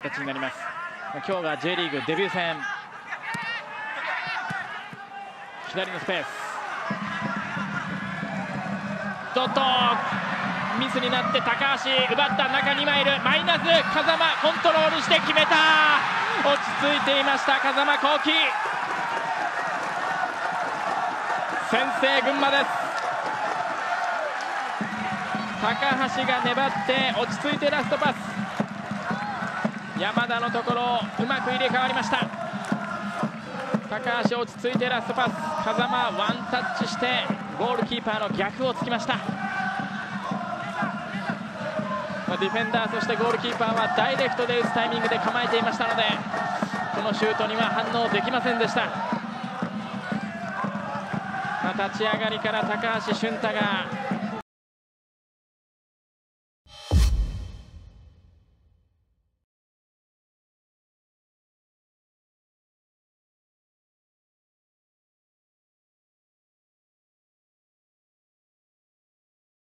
形になります。今日が J リーグデビュー戦。左のスペース、ちょっとミスになって高橋奪った、中に枚いる、マイナス、風間コントロールして決めた。落ち着いていました風間幸輝、先制群馬です。高橋が粘って落ち着いてラストパス、山田のところうまく入れ替わりました。高橋落ち着いてラストパス、風間ワンタッチしてゴールキーパーの逆をつきました。ディフェンダーそしてゴールキーパーはダイレクトで打つタイミングで構えていましたので、このシュートには反応できませんでした。立ち上がりから高橋俊太が